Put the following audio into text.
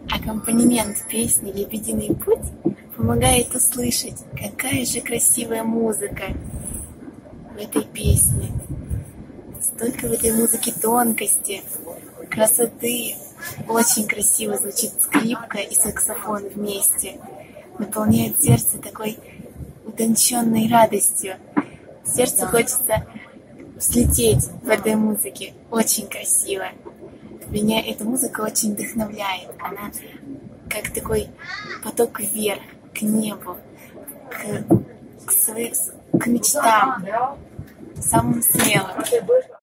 Аккомпанемент песни «Лебединый путь» помогает услышать, какая же красивая музыка в этой песне. Столько в этой музыке тонкости, красоты. Очень красиво звучит скрипка и саксофон вместе. Наполняет сердце такой утонченной радостью. Сердцу хочется взлететь в этой музыке. Очень красиво. Меня эта музыка очень вдохновляет. Она как такой поток вверх, к небу, к мечтам, самым смелым.